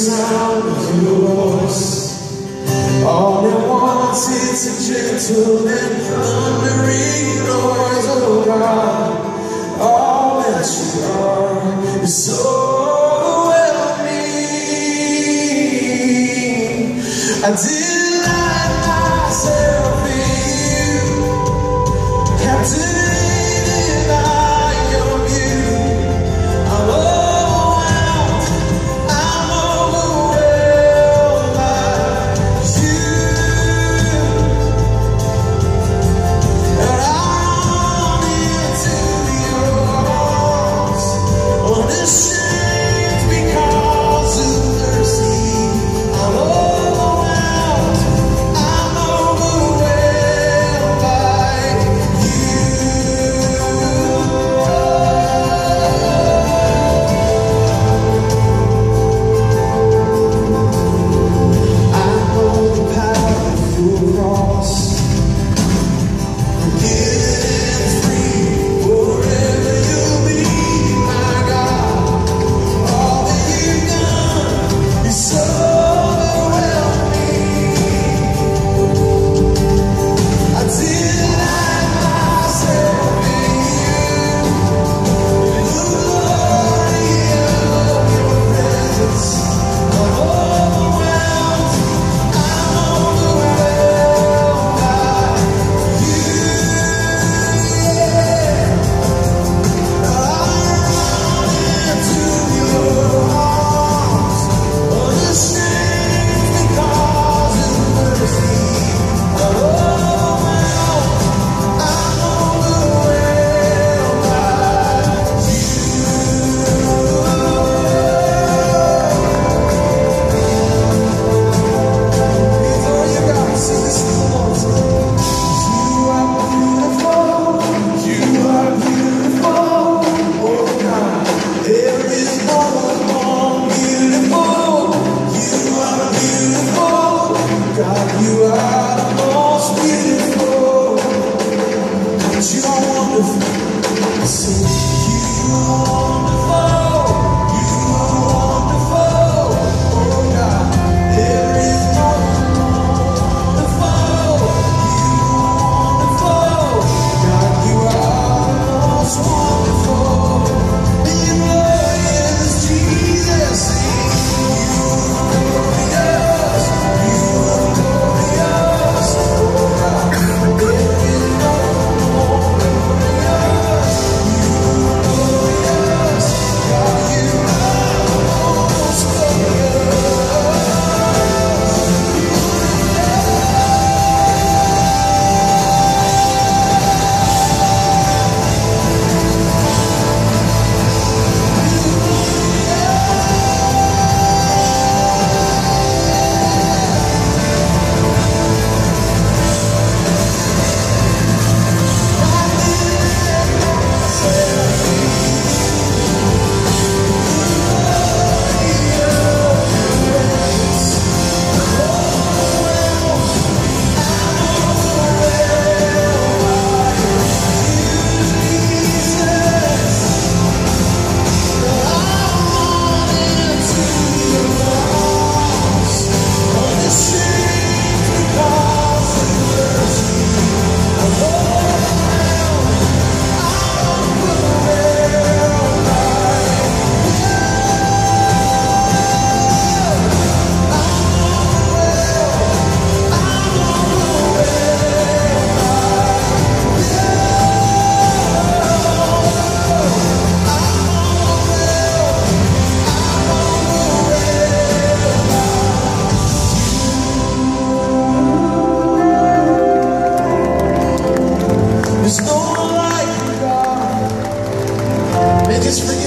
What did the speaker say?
sound of your voice. All it wants is a gentle and thundering noise, oh God. All that you are is so overwhelming. I delight myself in you, captivated by your beauty. I'm overwhelmed by you, and I'm into your arms, unashamed because of mercy. I'm overwhelmed by you. I know the power of your cross, forgiven and free, forever you'll be my God. All that you've done is so overwhelming. I delight myself in you, in the glory of your presence. I'm overwhelmed by you. I'm into your arms, unashamed because of mercy. I'm overwhelmed by you. It's all you got. Sing this to the Lord. You are beautiful. You are beautiful. Oh God, there is no one more beautiful. You are beautiful. God, you are the most beautiful. But you are wonderful. Sing, you are wonderful. You are wonderful. Oh God, there is no one wonderful. You are wonderful. God, you are the most wonderful. Be glorious, Jesus. Sing, you are glorious. You are glorious. Oh God, there is no one glorious. You are glorious. God, you are the most glorious. There's no one like you, God. Man, just